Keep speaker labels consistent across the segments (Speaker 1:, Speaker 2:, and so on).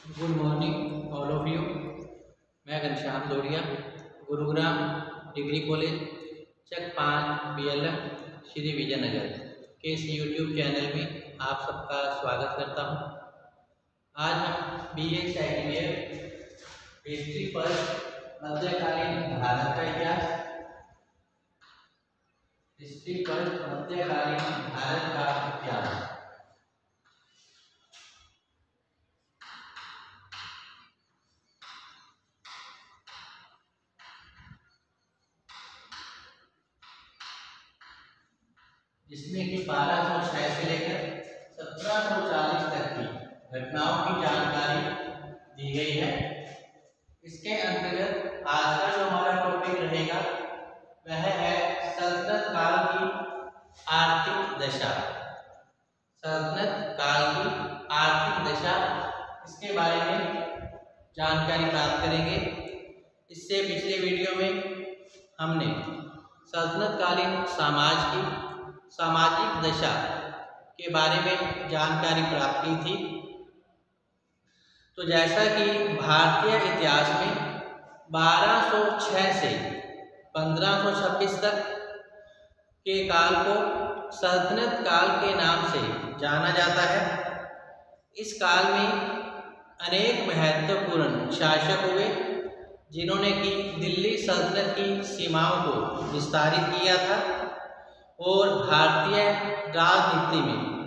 Speaker 1: Good morning all of you. मैं Ghanshyam Dodiya, Gurugram degree college Chak 5 BLM Shri Vijaynagar के इस यूट्यूब चैनल में आप सबका स्वागत करता हूं। आज हम BA सेकंड ईयर हिस्ट्री पर मध्यकालीन भारत का इतिहास, हिस्ट्री पर मध्यकालीन भारत का इतिहास, जिसमें कि 1206 से लेकर 1740 तक की घटनाओं की जानकारी दी गई है। इसके अंतर्गत आज का जो हमारा टॉपिक रहेगा वह है सल्तनत काल की आर्थिक दशा। सल्तनत काल की आर्थिक दशा, इसके बारे में जानकारी प्राप्त करेंगे। इससे पिछले वीडियो में हमने सल्तनत कालीन समाज की सामाजिक दशा के बारे में जानकारी प्राप्त की थी। तो जैसा कि भारतीय इतिहास में 1206 से 1526 तक के काल को सल्तनत काल के नाम से जाना जाता है। इस काल में अनेक महत्वपूर्ण शासक हुए जिन्होंने कि दिल्ली सल्तनत की सीमाओं को विस्तारित किया था और भारतीय राजनीति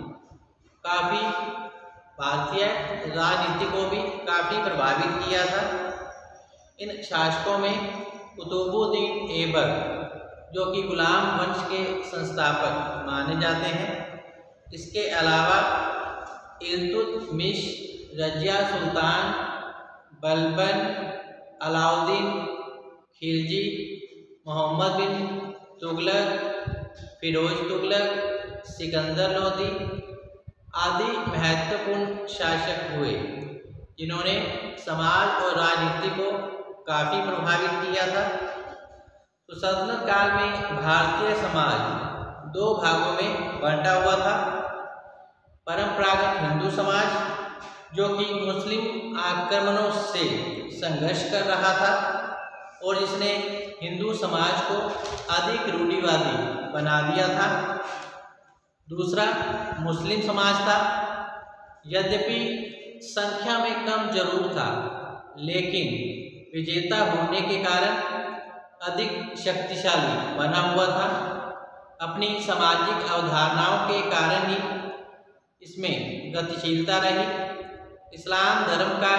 Speaker 1: को भी काफ़ी प्रभावित किया था। इन शासकों में कुतुबुद्दीन ऐबक जो कि गुलाम वंश के संस्थापक माने जाते हैं। इसके अलावा इल्तुतमिश, रजिया सुल्तान, बलबन, अलाउद्दीन खिलजी, मोहम्मद बिन तुगलक, फिरोज तुगलक, सिकंदर लोदी आदि महत्वपूर्ण शासक हुए जिन्होंने समाज और राजनीति को काफ़ी प्रभावित किया था। तो सल्तनत काल में भारतीय समाज दो भागों में बंटा हुआ था। परंपरागत हिंदू समाज जो कि मुस्लिम आक्रमणों से संघर्ष कर रहा था और जिसने हिंदू समाज को अधिक रूढ़िवादी बना दिया था। दूसरा मुस्लिम समाज था। यद्यपि संख्या में कम जरूर था, लेकिन विजेता होने के कारण अधिक शक्तिशाली बना हुआ था। अपनी सामाजिक अवधारणाओं के कारण ही इसमें गतिशीलता रही। इस्लाम धर्म का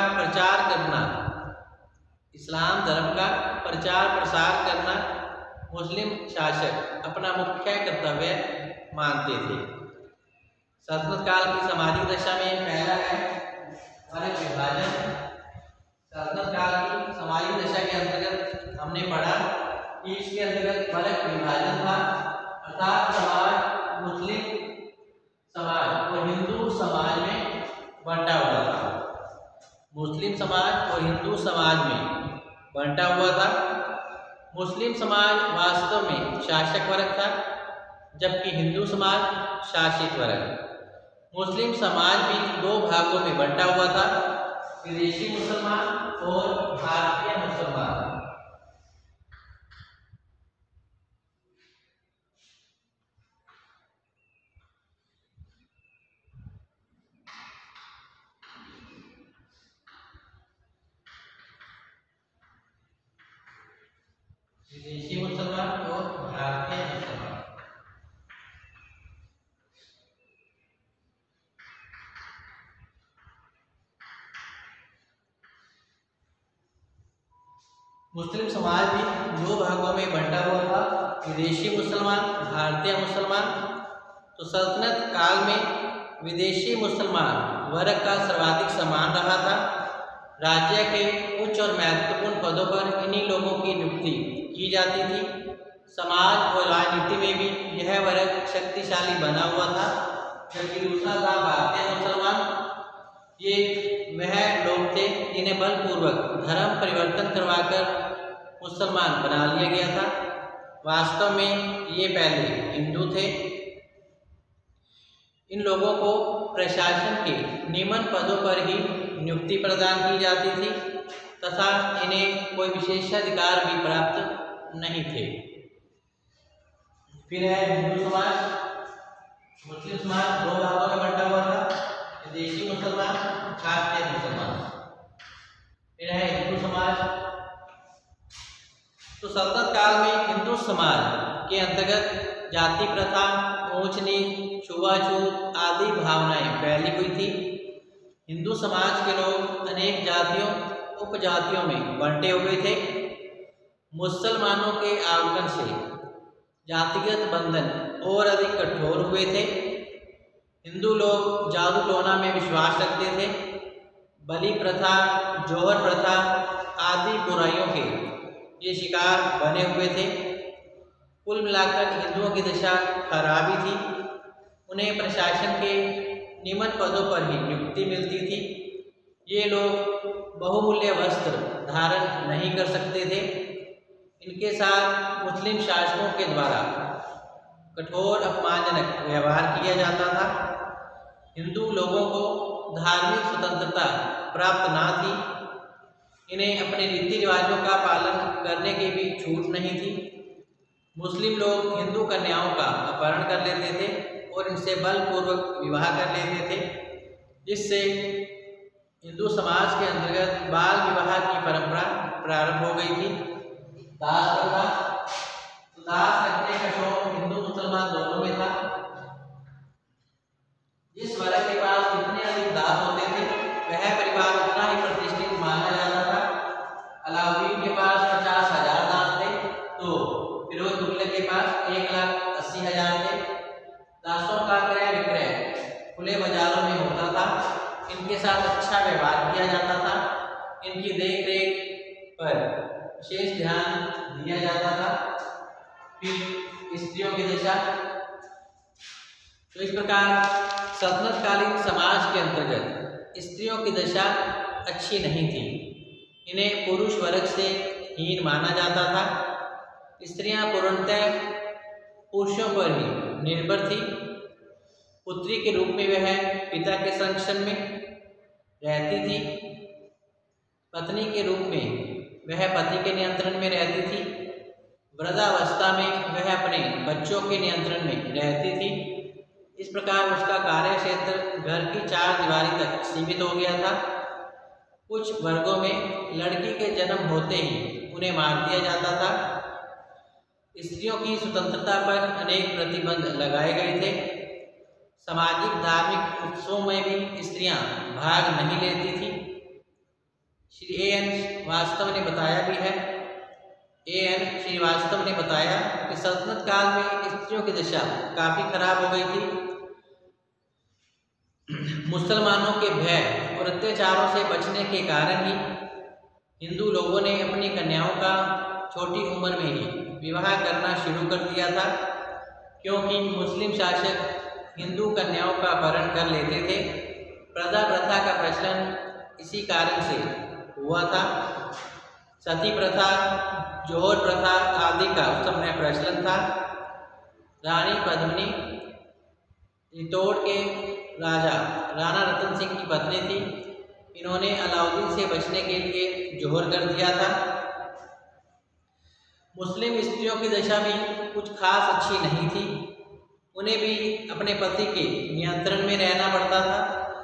Speaker 1: प्रचार प्रसार करना मुस्लिम शासक अपना मुख्य कर्तव्य मानते थे। सल्तनत काल की सामाजिक दशा में पहला है वर्ग विभाजन। सल्तनत काल की सामाजिक दशा के अंतर्गत हमने पढ़ा कि इसके अंतर्गत वर्ग विभाजन था, अर्थात समाज मुस्लिम समाज और हिंदू समाज में बंटा हुआ था। मुस्लिम समाज और हिंदू समाज में बंटा हुआ था। मुस्लिम समाज वास्तव में शासक वर्ग था, जबकि हिंदू समाज शासित वर्ग। मुस्लिम समाज भी दो भागों में बंटा हुआ था, विदेशी मुसलमान और भारतीय मुसलमान। विदेशी मुसलमान और भारतीय मुसलमान। मुस्लिम समाज भी दो भागों में बंटा हुआ था, विदेशी मुसलमान, भारतीय मुसलमान। तो सल्तनत काल में विदेशी मुसलमान वर्ग का सर्वाधिक सम्मान रहा था। राज्य के उच्च और महत्वपूर्ण पदों पर इन्हीं लोगों की नियुक्ति की जाती थी। समाज और राजनीति में भी यह वर्ग शक्तिशाली बना हुआ था। जबकि दूसरा था भारतीय मुसलमान। ये वह लोग थे जिन्हें बलपूर्वक धर्म परिवर्तन करवाकर मुसलमान बना लिया गया था। वास्तव में ये पहले हिंदू थे। इन लोगों को प्रशासन के निम्न पदों पर ही नियुक्ति प्रदान की जाती थी तथा इन्हें कोई विशेषाधिकार भी प्राप्त नहीं थे। फिर है हिंदू समाज। मुस्लिम समाज दो भागों में बंटा हुआ था, विदेशी मुसलमान, शाक्य मुसलमान। फिर है हिंदू समाज। तो सल्तनत काल में हिंदू समाज के अंतर्गत जाति प्रथा, ऊंच नीच, छुआछूत आदि भावनाएं फैली हुई थी। हिंदू समाज के लोग अनेक जातियों उपजातियों में बंटे हुए थे। मुसलमानों के आगमन से जातिगत बंधन और अधिक कठोर हुए थे। हिंदू लोग जादू टोना में विश्वास रखते थे। बलि प्रथा, जौहर प्रथा आदि बुराइयों के ये शिकार बने हुए थे। कुल मिलाकर हिंदुओं की दशा खराब ही थी। उन्हें प्रशासन के निम्न पदों पर ही नियुक्ति मिलती थी। ये लोग बहुमूल्य वस्त्र धारण नहीं कर सकते थे। इनके साथ मुस्लिम शासकों के द्वारा कठोर अपमानजनक व्यवहार किया जाता था। हिंदू लोगों को धार्मिक स्वतंत्रता प्राप्त ना थी। इन्हें अपने रीति रिवाजों का पालन करने की भी छूट नहीं थी। मुस्लिम लोग हिंदू कन्याओं का अपहरण कर लेते थे और इनसे बलपूर्वक विवाह कर लेते थे, जिससे हिंदू समाज के अंतर्गत बाल विवाह की परंपरा प्रारंभ हो गई थी। दास प्रथा, तो दास रखने का शौक हिंदू मुसलमान दोनों में था। जिस वर्ग के पास जितने अधिक दास होते थे वह परिवार उतना ही प्रतिष्ठित माना जाता था। अलाउद्दीन के पास 50,000 दास थे तो फिरोज तुगलक के पास 1,80,000 थे। दासों का क्रय विक्रय खुले बाजारों में होता था। इनके साथ अच्छा व्यवहार किया जाता था। इनकी देख रेख पर विशेष ध्यान दिया जाता था। फिर स्त्रियों की दशा, तो इस प्रकार सल्तनतकालीन समाज के अंतर्गत स्त्रियों की दशा अच्छी नहीं थी। इन्हें पुरुष वर्ग से हीन माना जाता था। स्त्रियां पूर्णतः पुरुषों पर ही निर्भर थी। पुत्री के रूप में वह पिता के संरक्षण में रहती थी। पत्नी के रूप में वह पति के नियंत्रण में रहती थी। वृद्धावस्था में वह अपने बच्चों के नियंत्रण में रहती थी। इस प्रकार उसका कार्य क्षेत्र घर की 4 दीवारी तक सीमित हो गया था। कुछ वर्गों में लड़की के जन्म होते ही उन्हें मार दिया जाता था। स्त्रियों की स्वतंत्रता पर अनेक प्रतिबंध लगाए गए थे। सामाजिक धार्मिक उत्सवों में भी स्त्रियां भाग नहीं लेती थी। श्री A.N. श्रीवास्तव ने बताया भी है। A.N. श्रीवास्तव ने बताया कि सल्तनत काल में स्त्रियों की दशा काफी खराब हो गई थी। मुसलमानों के भय और अत्याचारों से बचने के कारण ही हिंदू लोगों ने अपनी कन्याओं का छोटी उम्र में ही विवाह करना शुरू कर दिया था, क्योंकि मुस्लिम शासक हिंदू कन्याओं का अपहरण कर लेते थे। प्रदा प्रथा का प्रचलन इसी कारण से हुआ था। सती प्रथा, जौहर प्रथा आदि का उस समय प्रचलन था। रानी पद्मिनी चित्तौड़ के राजा राणा रतन सिंह की पत्नी थी। इन्होंने अलाउद्दीन से बचने के लिए जौहर कर दिया था। मुस्लिम स्त्रियों की दशा भी कुछ खास अच्छी नहीं थी। उन्हें भी अपने पति के नियंत्रण में रहना पड़ता था।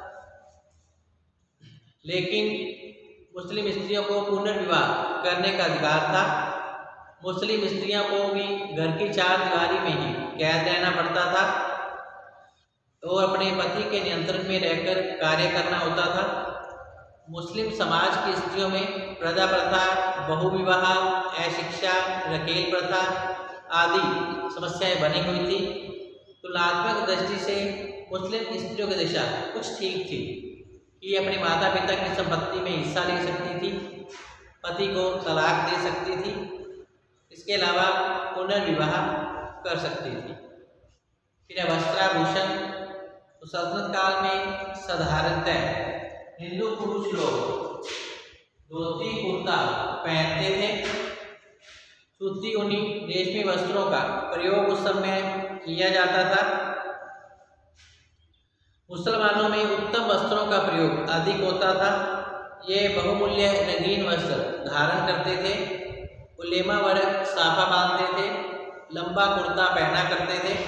Speaker 1: लेकिन मुस्लिम स्त्रियों को पुनर्विवाह करने का अधिकार था। मुस्लिम स्त्रियों को भी घर की 4 दीवारी में ही कैद रहना पड़ता था और अपने पति के नियंत्रण में रहकर कार्य करना होता था। मुस्लिम समाज की स्त्रियों में प्रजा प्रथा, बहुविवाह, अशिक्षा, रखेल प्रथा आदि समस्याएं बनी हुई थी। तुलनात्मक दृष्टि से मुस्लिम स्त्रियों की दशा कुछ ठीक थी कि अपने माता पिता की संपत्ति में हिस्सा ले सकती थी, पति को तलाक दे सकती थी, इसके अलावा पुनर्विवाह कर सकती थी। फिर वस्त्राभूषण, तो सल्तनत काल में साधारणतः हिंदू पुरुष लोग धोती कुर्ता पहनते थे। सूती ऊनी रेशमी वस्त्रों का प्रयोग उस समय किया जाता था। मुसलमानों में उत्तम वस्त्रों का प्रयोग अधिक होता था। ये बहुमूल्य रंगीन वस्त्र धारण करते थे। उलेमा वर्ग साफा बांधते थे, लंबा कुर्ता पहना करते थे।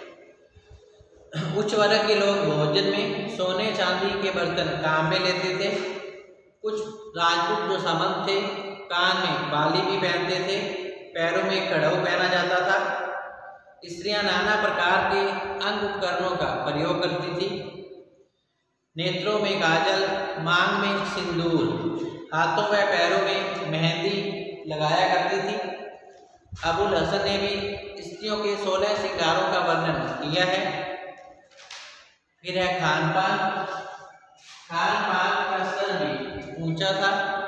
Speaker 1: उच्च वर्ग के लोग भोजन में सोने चांदी के बर्तन काम में लेते थे। कुछ राजपूत जो सामंत थे कान में बाली भी पहनते थे, पैरों में कड़ाऊ पहना जाता था। स्त्रियां नाना प्रकार के अंग उपकरणों का प्रयोग करती थी। नेत्रों में काजल, मांग में सिंदूर, हाथों व पैरों में मेहंदी लगाया करती थी। अबुल हसन ने भी स्त्रियों के 16 श्रृंगारों का वर्णन किया है। फिर है खान पान। खान पान का स्तर भी ऊंचा था।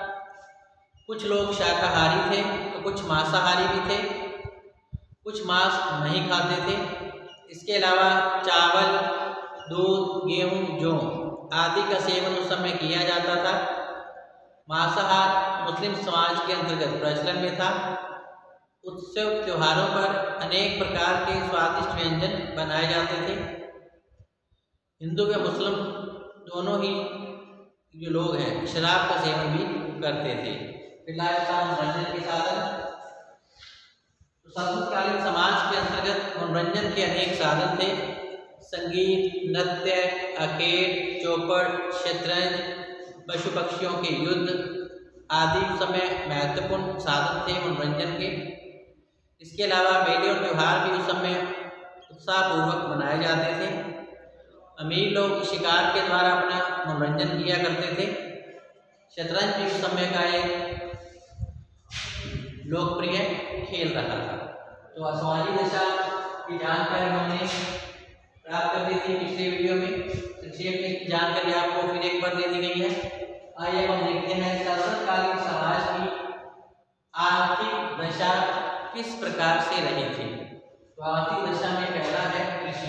Speaker 1: कुछ लोग शाकाहारी थे तो कुछ मांसाहारी भी थे। कुछ मांस नहीं खाते थे। इसके अलावा चावल, दूध, गेहूं, जौ आदि का सेवन उस समय किया जाता था। मांसाहार मुस्लिम समाज के अंतर्गत प्रचलन में था। उत्सव त्योहारों पर अनेक प्रकार के स्वादिष्ट व्यंजन बनाए जाते थे। हिंदू व मुस्लिम दोनों ही जो लोग हैं शराब का सेवन भी करते थे। मनोरंजन के साधन। तो संस्कृतकालीन समाज के अंतर्गत मनोरंजन के अनेक साधन थे। संगीत, नृत्य, आर्केड, चौपड़, शतरंज, पशु पक्षियों के युद्ध आदि उस समय महत्वपूर्ण साधन थे मनोरंजन के। इसके अलावा मेले और त्यौहार भी उस समय उत्साहपूर्वक मनाए जाते थे। अमीर लोग शिकार के द्वारा अपना मनोरंजन किया करते थे। शतरंज भी उस समय का एक लोकप्रिय खेल रहा था। तो समाजी दशा की जानकारी हमने प्राप्त कर दी थी पिछले वीडियो में। संक्षेप में जानकारी आपको फिर एक बार दे दी गई है। आइए हम देखते हैं सल्तनतकालीन समाज की आर्थिक दशा किस प्रकार से रही थी। तो आर्थिक दशा में पहला है कृषि।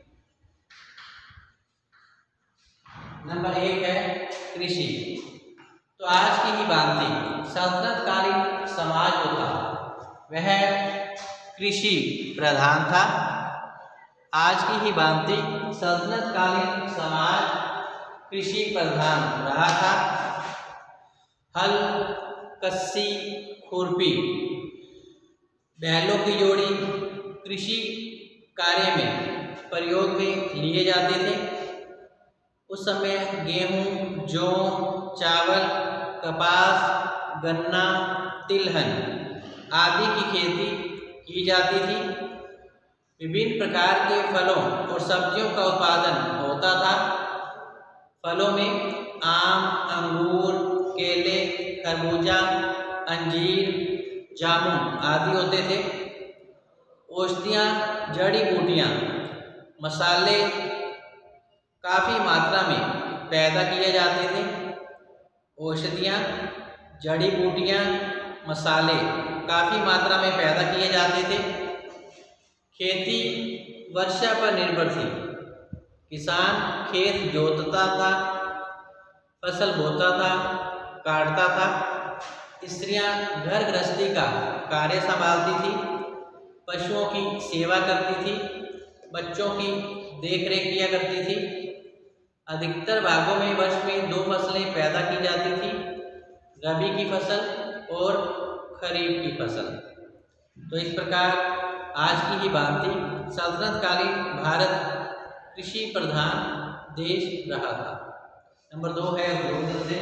Speaker 1: नंबर 1 है कृषि। तो आज की ही भांति सल्तनतकालीन समाज जो था वह कृषि प्रधान था। आज की ही भांति सल्तनतकालीन समाज कृषि प्रधान रहा था। हल, कस्सी, खुरपी, बैलों की जोड़ी कृषि कार्य में प्रयोग में लिए जाते थे। उस समय गेहूं, जौ, चावल, कपास, गन्ना, तिलहन आदि की खेती की जाती थी। विभिन्न प्रकार के फलों और सब्जियों का उत्पादन होता था। फलों में आम, अंगूर, केले, खरबूजा, अंजीर, जामुन आदि होते थे। औषधियाँ, जड़ी बूटियाँ, मसाले काफ़ी मात्रा में पैदा किए जाते थे। औषधियाँ, जड़ी बूटियाँ, मसाले काफ़ी मात्रा में पैदा किए जाते थे। खेती वर्षा पर निर्भर थी। किसान खेत जोतता था, फसल बोता था, काटता था। स्त्रियां घर गृहस्थी का कार्य संभालती थी, पशुओं की सेवा करती थी, बच्चों की देखरेख किया करती थी। अधिकतर भागों में वर्ष में 2 फसलें पैदा की जाती थी, रबी की फसल और खरीफ की फसल। तो इस प्रकार आज की ही भांति सल्तनतकालीन भारत कृषि प्रधान देश रहा था। नंबर 2 है उद्योग धंधे।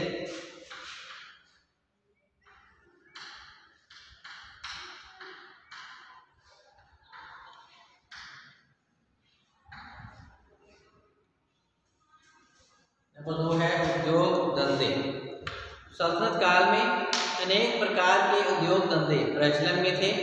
Speaker 1: नंबर 2 है उद्योग धंधे। सल्तनत काल में अनेक प्रकार के उद्योग धंधे प्रचलन में थे।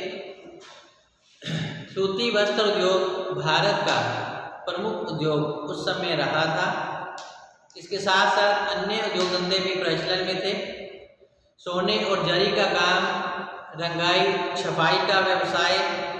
Speaker 1: सूती वस्त्र उद्योग भारत का प्रमुख उद्योग उस समय रहा था। इसके साथ साथ अन्य उद्योग धंधे भी प्रचलन में थे। सोने और जरी का काम, रंगाई, छपाई का व्यवसाय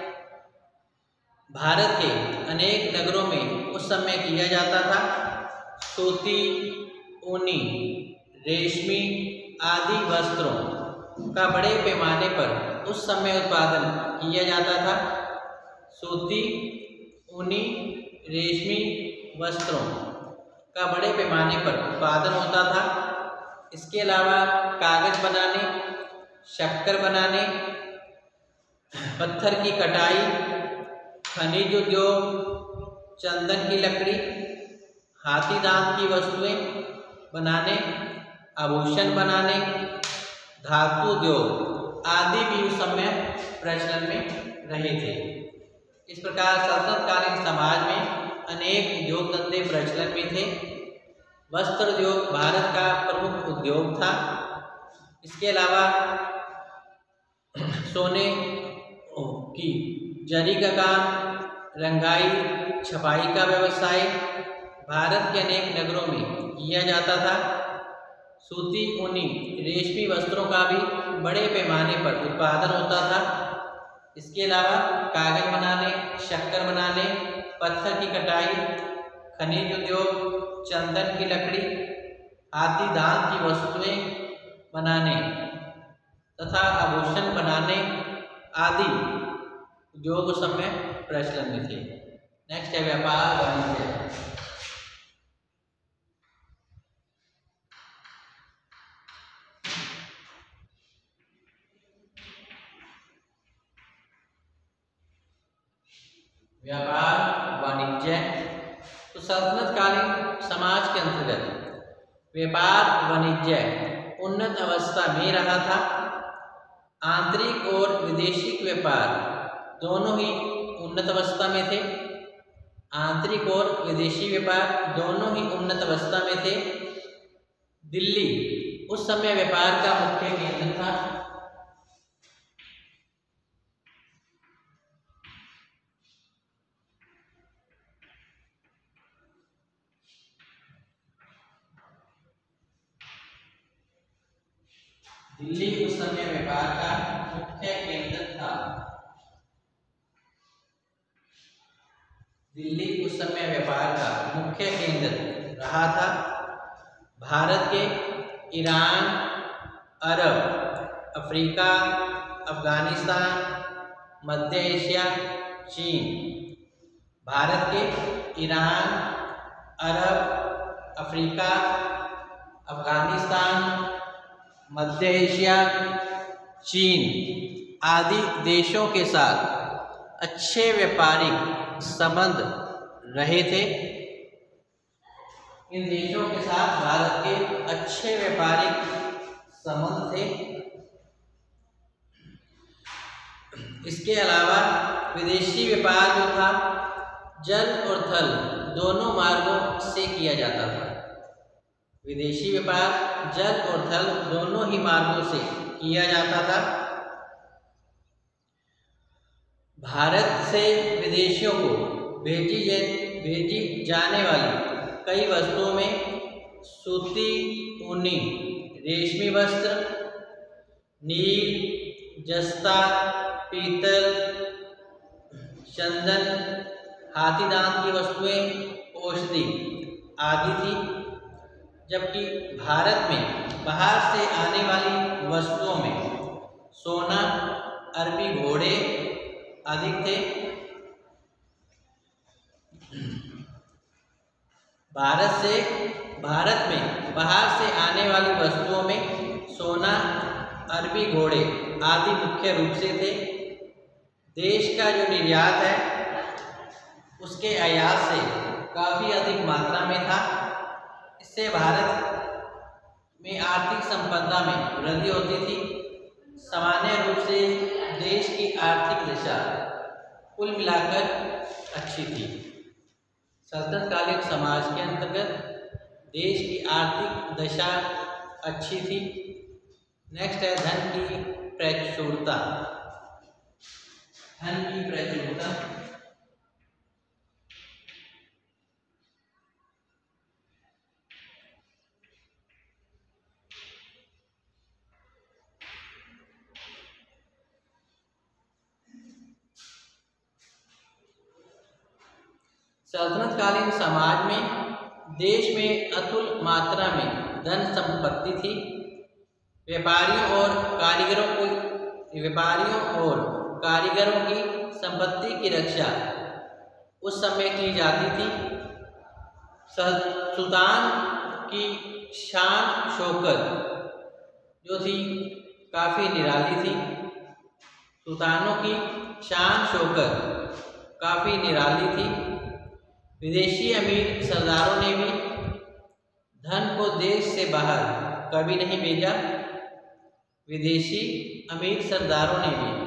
Speaker 1: भारत के अनेक नगरों में उस समय किया जाता था। सूती, ऊनी, रेशमी आदि वस्त्रों का बड़े पैमाने पर उस समय उत्पादन किया जाता था। सूती, ऊनी, रेशमी वस्त्रों का बड़े पैमाने पर उत्पादन होता था। इसके अलावा कागज बनाने, शक्कर बनाने, पत्थर की कटाई, खनिज उद्योग, चंदन की लकड़ी, हाथी दांत की वस्तुएं बनाने, आभूषण बनाने, धातु उद्योग आदि भी उस समय प्रचलन में रहे थे। इस प्रकार सल्तनतकालीन समाज में अनेक उद्योग धंधे प्रचलन में थे। वस्त्र उद्योग भारत का प्रमुख उद्योग था। इसके अलावा सोने की जरी का काम, रंगाई, छपाई का व्यवसाय भारत के अनेक नगरों में किया जाता था। सूती, ऊनी, रेशमी वस्त्रों का भी बड़े पैमाने पर उत्पादन होता था। इसके अलावा कागज बनाने, शक्कर बनाने, पत्थर की कटाई, खनिज उद्योग, चंदन की लकड़ी, हाथी दांत की वस्तुएं बनाने तथा आभूषण बनाने आदि उद्योग उस समय प्रचलन में थे। नेक्स्ट है व्यापार वाणिज्य। व्यापार वाणिज्य तो सल्तनतकालीन समाज के अंतर्गत व्यापार वाणिज्य उन्नत अवस्था में रहा था। आंतरिक और विदेशी व्यापार दोनों ही उन्नत अवस्था में थे। आंतरिक और विदेशी व्यापार दोनों ही उन्नत अवस्था में थे। दिल्ली उस समय व्यापार का मुख्य केंद्र था। दिल्ली उस समय व्यापार का मुख्य केंद्र था। दिल्ली उस समय व्यापार का मुख्य केंद्र रहा था। भारत के ईरान, अरब, अफ्रीका, अफगानिस्तान, मध्य एशिया, चीन। भारत के ईरान, अरब, अफ्रीका, अफगानिस्तान, मध्य एशिया, चीन आदि देशों के साथ अच्छे व्यापारिक संबंध रहे थे। इन देशों के साथ भारत के अच्छे व्यापारिक संबंध थे। इसके अलावा विदेशी व्यापार जो था जल और थल दोनों मार्गों से किया जाता था। विदेशी व्यापार जल और थल दोनों ही मार्गों से किया जाता था। भारत से विदेशियों को भेजी जाने वाली कई वस्तुओं में सूती, ऊनी, रेशमी वस्त्र, नील, जस्ता, पीतल, चंदन, हाथी दांत की वस्तुएं, औषधि आदि थी। जबकि भारत में बाहर से आने वाली वस्तुओं में सोना, अरबी घोड़े अधिक थे। भारत में बाहर से आने वाली वस्तुओं में सोना, अरबी घोड़े आदि मुख्य रूप से थे। देश का जो निर्यात है उसके आयात से काफ़ी अधिक मात्रा में था। इससे भारत में आर्थिक संपदा में वृद्धि होती थी। सामान्य रूप से देश की आर्थिक दशा कुल मिलाकर अच्छी थी। सल्तनतकालीन समाज के अंतर्गत देश की आर्थिक दशा अच्छी थी। नेक्स्ट है धन की प्रचुरता। धन की प्रचुरता सल्तनतकालीन समाज में देश में अतुल मात्रा में धन संपत्ति थी। व्यापारियों और कारीगरों की संपत्ति की रक्षा उस समय की जाती थी। सुल्तान की शान शौकत जो थी काफ़ी निराली थी। सुल्तानों की शान शौकत काफ़ी निराली थी। विदेशी अमीर सरदारों ने भी धन को देश से बाहर कभी नहीं भेजा। विदेशी अमीर सरदारों ने भी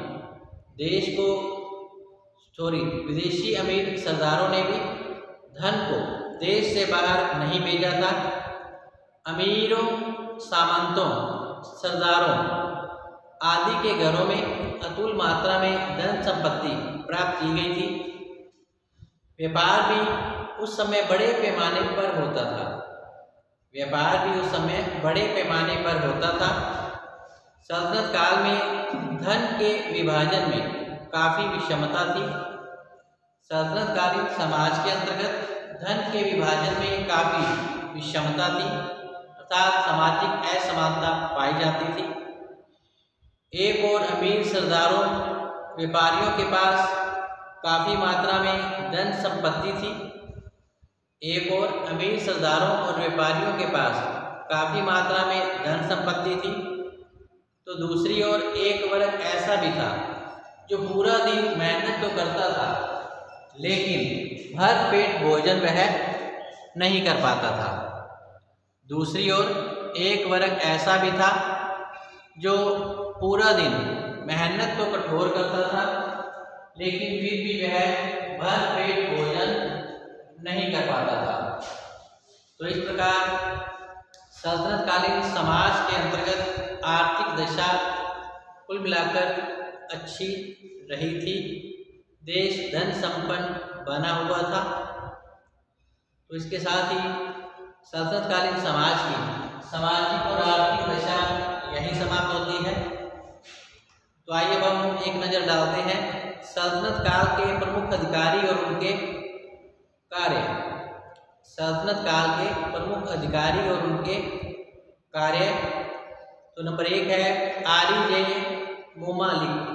Speaker 1: विदेशी अमीर सरदारों ने भी धन को देश से बाहर नहीं भेजा था। अमीरों, सामंतों, सरदारों आदि के घरों में अतुल मात्रा में धन संपत्ति प्राप्त की गई थी। व्यापार भी उस समय बड़े पैमाने पर होता था। सल्तनत काल में धन के विभाजन में काफ़ी विषमता थी। सल्तनतकालीन समाज के अंतर्गत धन के विभाजन में काफ़ी विषमता थी अर्थात सामाजिक असमानता पाई जाती थी। एक और अमीर सरदारों, व्यापारियों के पास काफ़ी मात्रा में धन संपत्ति थी। एक और अमीर सरदारों और व्यापारियों के पास काफ़ी मात्रा में धन संपत्ति थी, तो दूसरी ओर एक वर्ग ऐसा भी था जो पूरा दिन मेहनत तो करता था लेकिन भर पेट भोजन वह नहीं कर पाता था। दूसरी ओर एक वर्ग ऐसा भी था जो पूरा दिन मेहनत तो कठोर करता था लेकिन फिर भी वह भर पेट भोजन नहीं कर पाता था। तो इस प्रकार सल्तनतकालीन समाज के अंतर्गत आर्थिक दशा कुल मिलाकर अच्छी रही थी। देश धन संपन्न बना हुआ था। तो इसके साथ ही सल्तनतकालीन समाज की सामाजिक और आर्थिक दशा यही समाप्त होती है। तो आइए अब हम एक नज़र डालते हैं सल्तनत काल के प्रमुख अधिकारी और उनके कार्य। सल्तनत काल के प्रमुख अधिकारी और उनके कार्य। तो नंबर 1 है आरी के मुमालिक।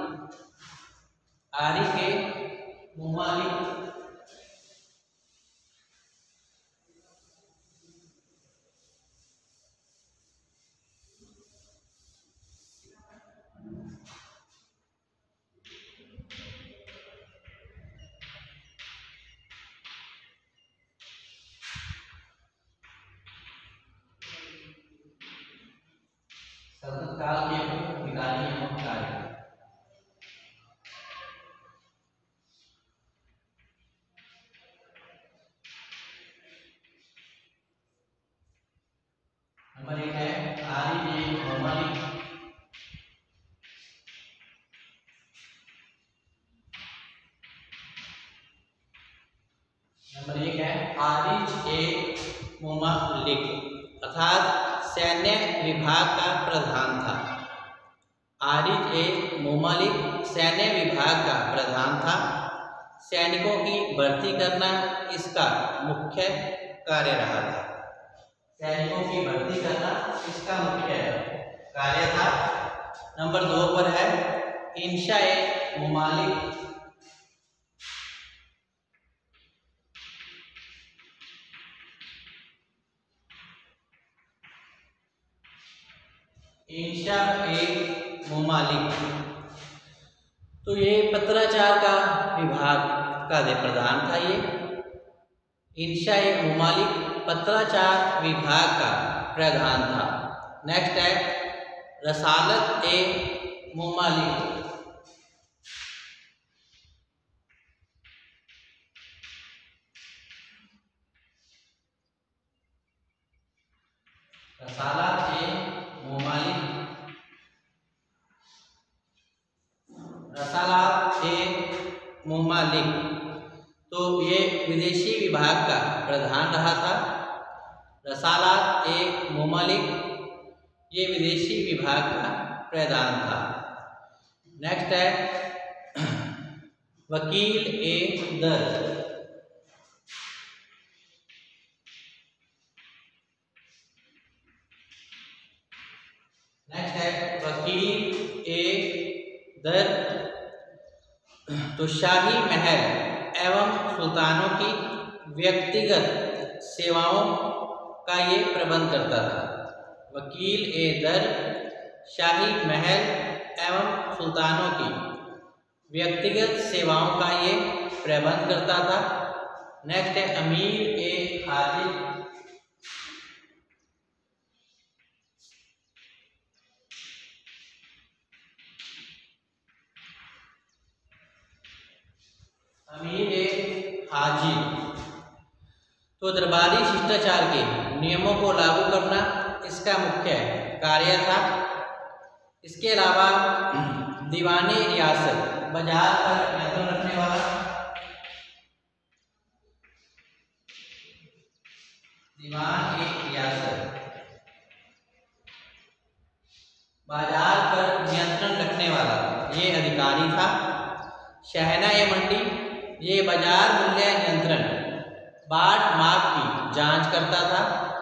Speaker 1: सल्तनत काल के प्रमुख अधिकारी एवं कार्य। नंबर 1 है आरी के मुमालिक। नंबर 1 है आरिज ए मुमालिक अर्थात सैन्य विभाग का प्रधान था। आरिज ए मुमालिक सैन्य विभाग का प्रधान था। सैनिकों की भर्ती करना इसका मुख्य कार्य रहा था। सैनिकों की भर्ती करना इसका मुख्य कार्य था। नंबर 2 पर है इंशा ए मुमालिक। इंशा ए मुमालिक तो ये पत्राचार का विभाग का प्रधान था। ये इंशा ए मुमालिक पत्राचार विभाग का प्रधान था। नेक्स्ट है रसालत ए मुमालिक। रसालत ए मुमालिक। रसालत ए मुमालिक तो ये विदेशी विभाग का प्रधान रहा था। रसालत ए मुमालिक ये विदेशी विभाग का प्रधान था। नेक्स्ट है वकील ए दर। नेक्स्ट है वकील ए दर तो शाही महल एवं सुल्तानों की व्यक्तिगत सेवाओं का ये प्रबंध करता था। वकील ए दर शाही महल एवं सुल्तानों की व्यक्तिगत सेवाओं का ये प्रबंध करता था। नेक्स्ट है अमीर ए हाजिर। अमीर ए हाजिर तो दरबारी शिष्टाचार के नियमों को लागू करना इसका मुख्य कार्य था। इसके अलावा दीवाने रियासत बाजार पर नियंत्रण रखने वाला, दीवान एक रियासत बाजार पर नियंत्रण रखने वाला ये अधिकारी था। शहना ए मंडी ये बाजार मूल्य नियंत्रण बाट माप की जांच करता था।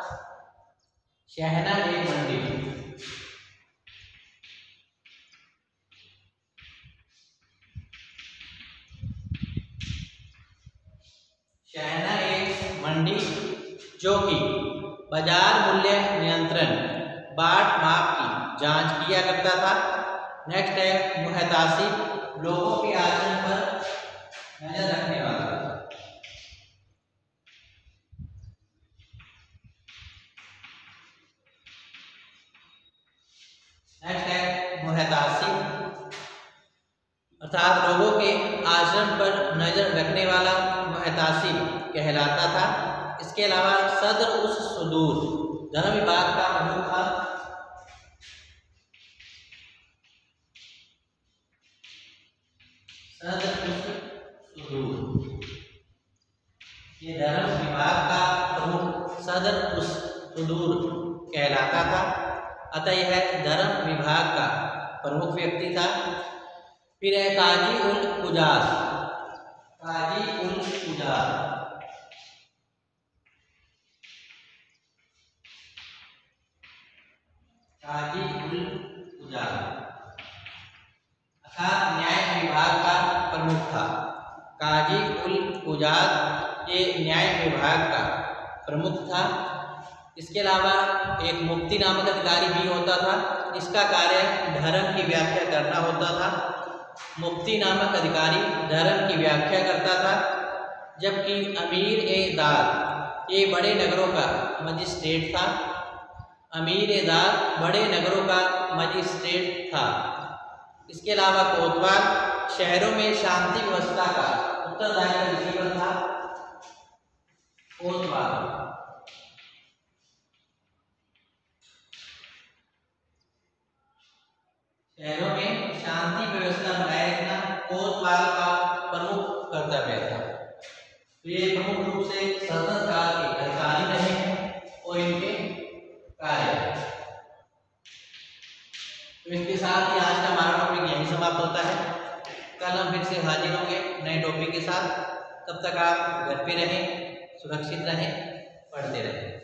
Speaker 1: शहना ए मंडी शहना ए मंडी जो कि बाजार मूल्य नियंत्रण बाट माप की जांच किया करता था। नेक्स्ट है मुहतासिब लोगों के आचरण पर नजर रखने वाला। नेक्स्ट है मुहतासिब अर्थात लोगों के आचरण पर नजर रखने वाला मुहतासिब कहलाता था। इसके अलावा सदर उस सुदूर धर्म विभाग का प्रमुख था। सदर उस सुदूर ये धर्म विभाग का प्रमुख सदर उस सुदूर कहलाता था। अतः यह धर्म विभाग का प्रमुख व्यक्ति था। फिर है काजी उल कुजात। काजी उल कुजात काजी उल कुजात अर्थात न्याय विभाग का प्रमुख था। काजी उल कुजात ये न्याय विभाग का प्रमुख था। इसके अलावा एक मुफ्ती नामक अधिकारी भी होता था। इसका कार्य धर्म की व्याख्या करना होता था। मुफ्ती नामक अधिकारी धर्म की व्याख्या करता था। जबकि अमीर ए दार ये बड़े नगरों का मजिस्ट्रेट था। अमीर ए दार बड़े नगरों का मजिस्ट्रेट था। इसके अलावा कोतवाल शहरों में शांति व्यवस्था का उत्तरदायी रिसीवर था। कोतवाल शहरों में शांति व्यवस्था बनाए रखना कोतवाल का प्रमुख कर्तव्य था। तो ये प्रमुख रूप से सल्तनत काल के अधिकारी रहे हैं और इनके कार्य। तो इसके साथ ही आज का हमारा टॉपिक यहीं समाप्त होता है। कल हम फिर से हाजिर होंगे नए टॉपिक के साथ। तब तक आप घर पे रहें, सुरक्षित रहें, पढ़ते रहें।